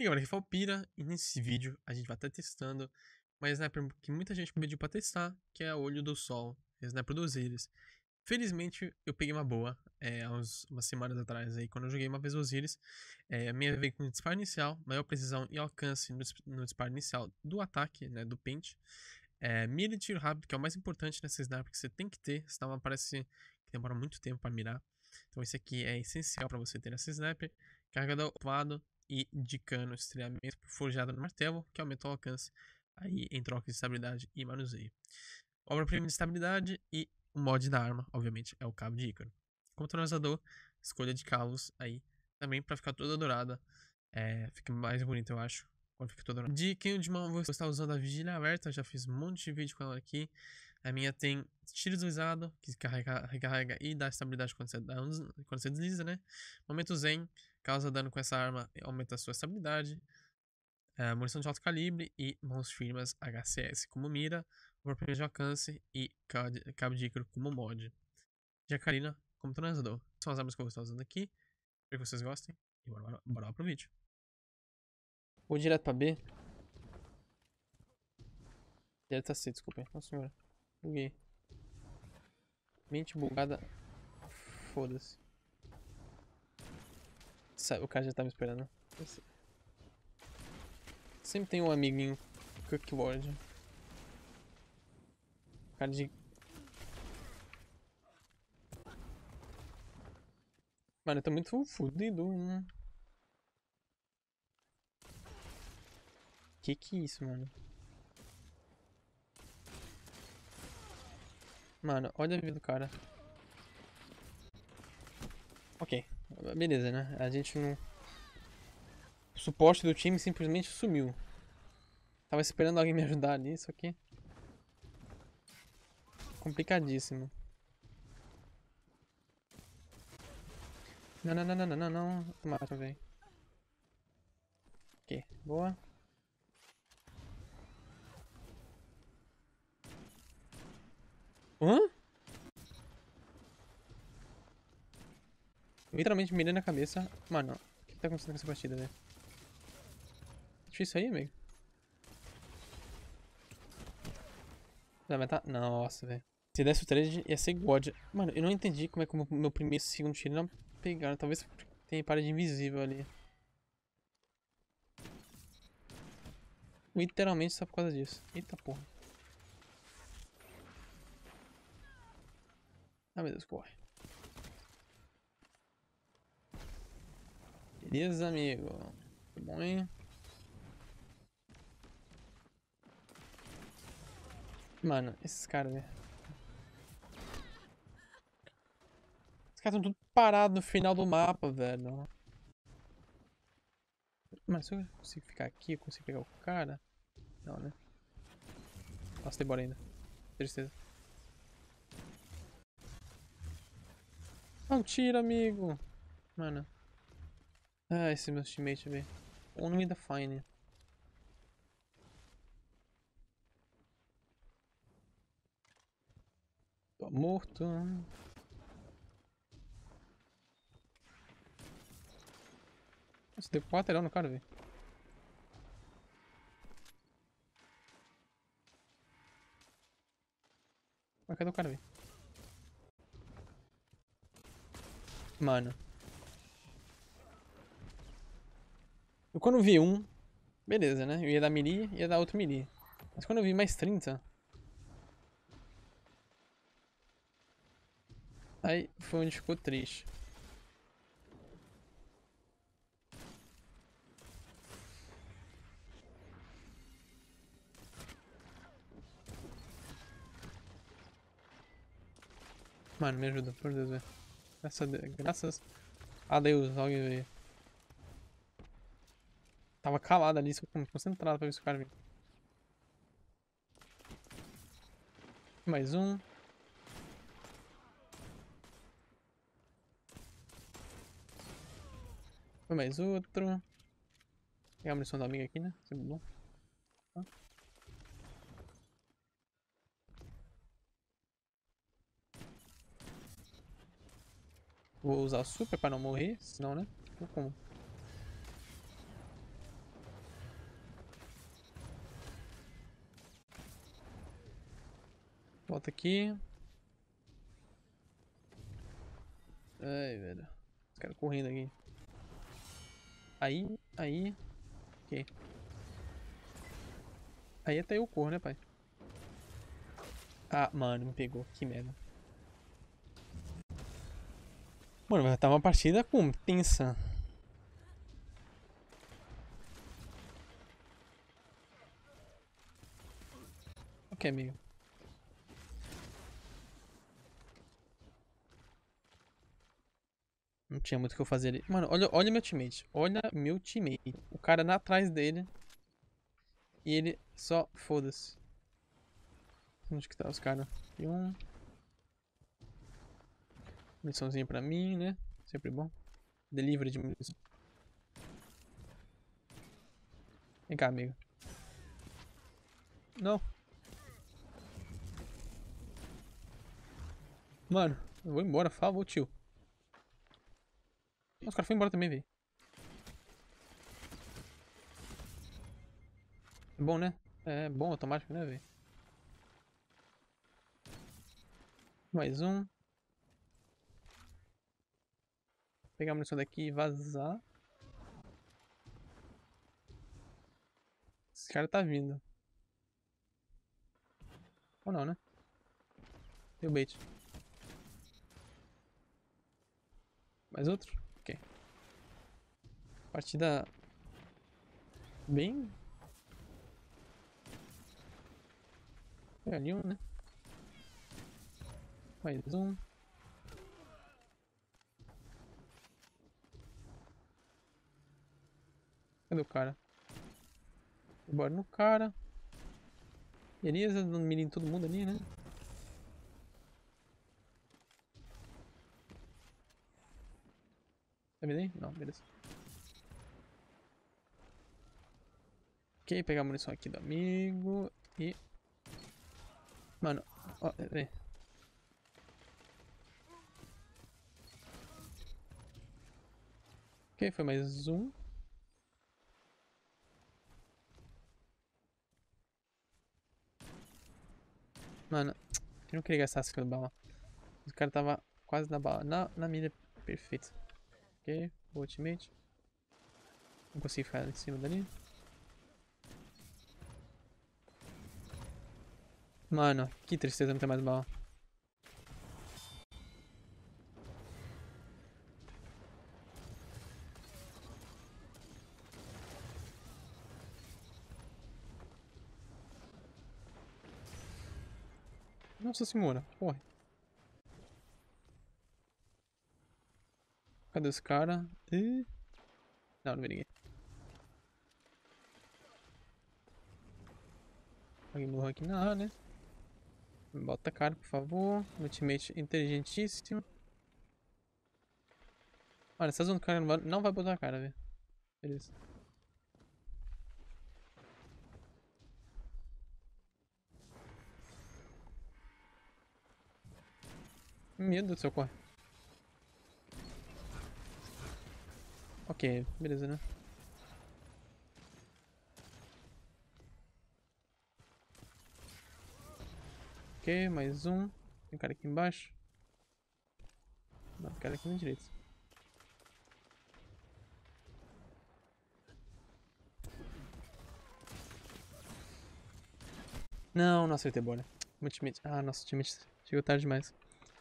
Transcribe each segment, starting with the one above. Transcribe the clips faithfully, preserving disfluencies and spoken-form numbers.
E galera, aqui foi o Pira, e nesse vídeo a gente vai estar testando uma sniper que muita gente pediu pra testar, que é a Olho do Sol, a sniper do Osiris. Felizmente eu peguei uma boa, é, há uns, umas semanas atrás aí, quando eu joguei uma vez o Osiris. É, a minha veio com disparo inicial, maior precisão e alcance no, no disparo inicial do ataque, né, do pente. É, mira e tiro rápido, que é o mais importante nessa sniper que você tem que ter, senão ela parece que demora muito tempo para mirar. Então esse aqui é essencial para você ter nessa sniper. Carregador ovado e de cano, estreamento forjado no martelo, que aumenta o alcance aí em troca de estabilidade e manuseio. Obra-prima de estabilidade e o mod da arma, obviamente, é o cabo de Ícaro. Como tonalizador, escolha de cabos aí também para ficar toda dourada. É, fica mais bonito, eu acho, quando fica toda dourada. De quem de mão vou estar usando a vigília aberta, já fiz um monte de vídeo com ela aqui. A minha tem tiro deslizado, que carrega, recarrega e dá estabilidade quando você, dá, quando você desliza, né? Momento Zen, causa dano com essa arma e aumenta a sua estabilidade. É, munição de alto calibre e mãos firmas H C S como mira, obra-prima de alcance e cabo de Ícaro como mod. Jacarina como tonalizador. São as armas que eu vou estar usando aqui. Espero que vocês gostem. E bora, bora, bora lá pro vídeo. Vou direto pra B. Direto a C, desculpem. Nossa senhora. Buguei. Mente bugada. Foda-se. O cara já tá me esperando. Sempre tem um amiguinho Cookward. Cara de... Mano, eu tô muito fudido. Hum. Que que é isso, mano? Mano, olha a vida do cara. Ok, beleza, né? A gente não... O suporte do time simplesmente sumiu. Tava esperando alguém me ajudar ali, isso aqui. Complicadíssimo. Não, não, não, não, não, não, não. Mata, velho. Ok, boa. Hã? Literalmente mirei na cabeça. Mano, o que tá acontecendo com essa partida, velho? Difícil aí, amigo? Vai matar? Nossa, velho. Se desse o trade, ia ser God. Mano, eu não entendi como é que o meu primeiro e segundo tiro não pegaram. Talvez tenha parede invisível ali. Literalmente só por causa disso. Eita porra. Ah, meu Deus, corre. Beleza, amigo. Foi bom, hein? Mano, esses caras, velho. Os caras estão tudo parados no final do mapa, velho. Mas se eu consigo ficar aqui, eu consigo pegar o cara? Não, né? Nossa, tem bora ainda. Tristeza. Não, tira, amigo. Mano. Ah, esse meu teammate, velho. Only the fine. Tô morto. Nossa, deu quatro no cara, velho. Mas cadê o cara, velho? Mano. Eu quando vi um, beleza, né? Eu ia dar melee, ia dar outro melee. Mas quando eu vi mais trinta... Aí foi onde ficou triste. Mano, me ajuda, por Deus, velho. Graças a Deus, graças a Deus, alguém veio. Tava calado ali, só concentrado pra ver se o cara vinha. Mais um. Foi mais outro. Pegar a munição da amiga aqui, né? Sempre bom. Tá. Vou usar o super pra não morrer, senão, né? Não como. Volta aqui. Ai, velho. Os caras correndo aqui. Aí, aí. Ok. Aí até eu corro, né, pai? Ah, mano, me pegou. Que merda. Mano, vai estar uma partida com tensa. Ok, amigo. Não tinha muito o que eu fazer ali. Mano, olha, olha meu teammate. Olha meu teammate. O cara lá atrás dele. E ele só foda-se. Onde que tá os caras? E um. Muniçãozinha pra mim, né? Sempre bom. Delivery de munição. Vem cá, amigo. Não. Mano, eu vou embora. Favor, tio. Os caras foram embora também, velho. É bom, né? É bom automático, né, velho? Mais um. Pegar a munição daqui e vazar. Esse cara tá vindo. Ou não, né? Deu bait. Mais outro? Ok. Partida bem. Foi ali um, né? Mais um. Cadê o cara? Bora no cara. Beleza, dando mira em todo mundo ali, né? Tá vendo aí? Não, beleza. Ok, pegar a munição aqui do amigo. E. Mano, ó, é. Ok, foi mais um. Mano, eu não queria gastar essa bala. O cara tava quase na bala. Na, na mira perfeita. Ok, ultimate. Não consegui ficar em cima dali. Mano, que tristeza não ter mais bala. Nossa senhora, porra. Cadê os caras? Ih. Não, não vi ninguém. Alguém morreu aqui na área, né? Bota a cara, por favor. Ultimate inteligentíssimo. Olha, essa zona do cara não vai, não vai botar a cara, velho. Beleza. Meu Deus do céu, corre. Ok, beleza, né? Ok, mais um. Tem cara aqui embaixo. Não, tem cara aqui na direita. Não, não acertei a bola. Meu time... Ah, nosso time chegou tarde demais.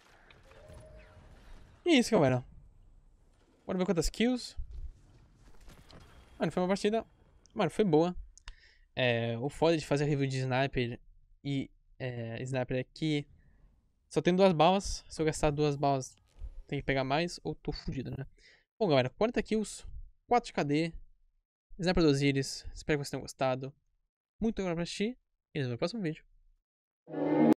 E é isso, galera. Bora ver quantas kills. Mano, foi uma partida... Mano, foi boa. É, o foda de fazer review de Sniper e é, Sniper é que só tem duas balas. Se eu gastar duas balas, tem que pegar mais ou tô fudido, né? Bom, galera, quarenta kills, quatro de K D, Sniper do Osiris. Espero que vocês tenham gostado. Muito obrigado por assistir e nos vemos no próximo vídeo.